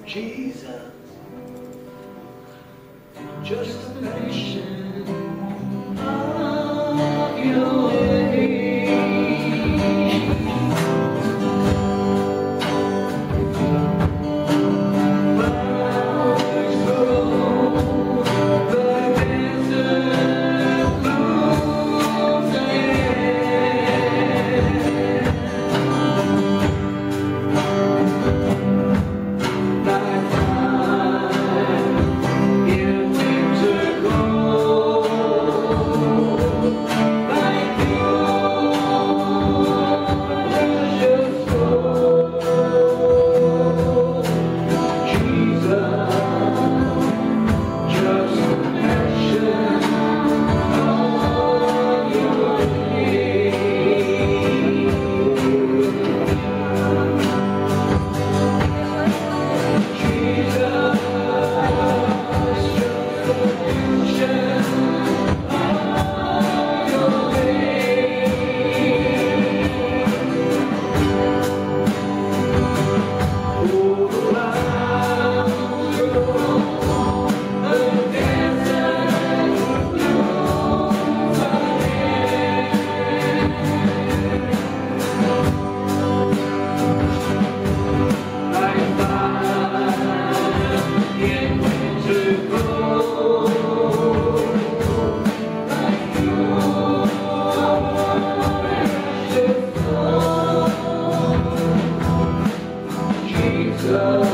Jesus, just a mention of your name. Flowers grow, the desert blooms again. Like time in winter gold, like pure precious gold. Jesus, just a mention of your name. Jesus, just a mention of your name. Oh, clouds grow, the desert blooms again. Like fire in winter gold, like pure precious gold. Jesus,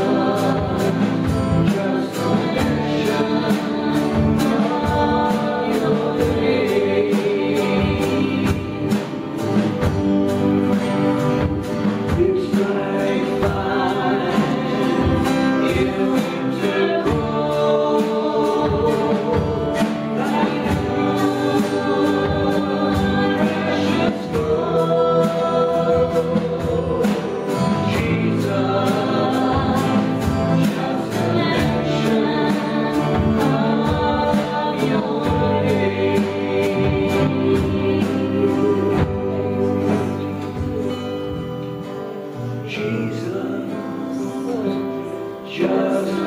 just a mention of your name. It's like fire in winter cold, like pure precious gold. Jesus, just a mention of your name. Jesus, just